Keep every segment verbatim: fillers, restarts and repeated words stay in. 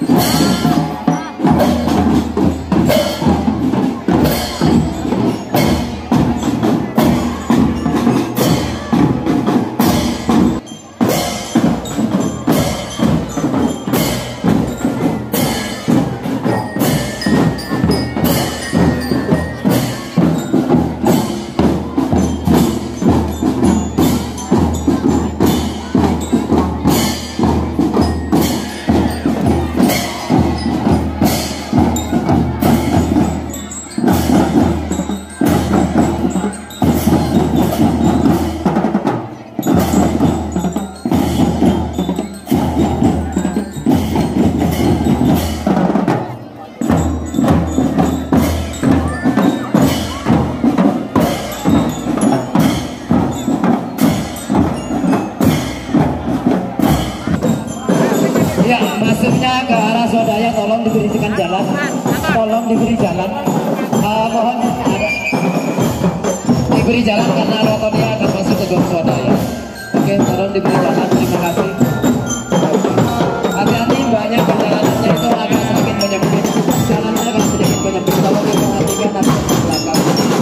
Ya, masuknya ke arah swadaya tolong diberikan jalan, tolong diberi jalan. Uh, mohon ada diberi jalan karena rotonya akan masuk ke gong swadaya. Oke, tolong diberi jalan. Terima kasih. Hati-hati, banyak perjalanannya itu agak sedikit menyempit. Jalannya agak sedikit menyempit. Tolong diperhatikan nanti ke belakang.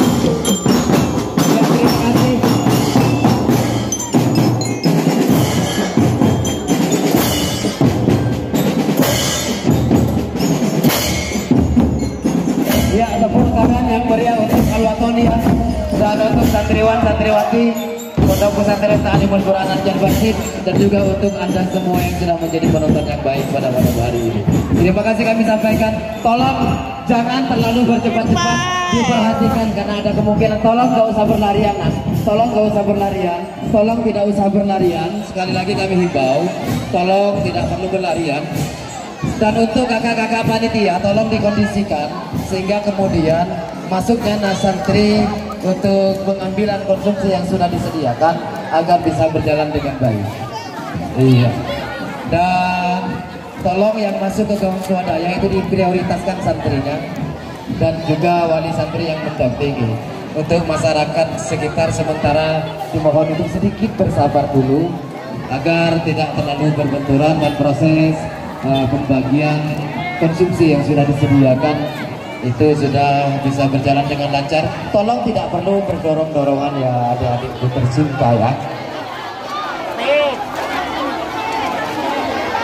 Ya, terima kasih. Ya, tepuk tangan yang meriah untuk Alwatonia dan untuk santriwan santriwati Pondok Pesantren Ta'limul Quran Anjar Basit, dan juga untuk Anda semua yang sudah menjadi penonton yang baik pada malam hari ini. Terima kasih kami sampaikan. Tolong jangan terlalu bercepat-cepat, diperhatikan karena ada kemungkinan. Tolong gak usah berlarian, Mas. Tolong gak usah berlarian. Tolong tidak usah berlarian. Sekali lagi kami himbau, tolong tidak perlu berlarian. Dan untuk kakak-kakak panitia, tolong dikondisikan sehingga kemudian masuknya nasantri untuk pengambilan konsumsi yang sudah disediakan agar bisa berjalan dengan baik. Iya. Dan tolong yang masuk ke gong swadaya itu diprioritaskan santrinya dan juga wali santri yang mendampingi. Untuk masyarakat sekitar sementara dimohon untuk sedikit bersabar dulu agar tidak terlalu berbenturan dan proses Uh, pembagian konsumsi yang sudah disediakan itu sudah bisa berjalan dengan lancar. Tolong tidak perlu berdorong-dorongan ya adik-adikku tercinta ya.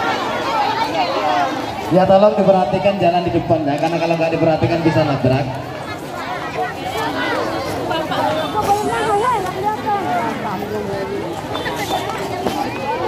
Ya, tolong diperhatikan jalan di depan ya, karena kalau nggak diperhatikan bisa nabrak.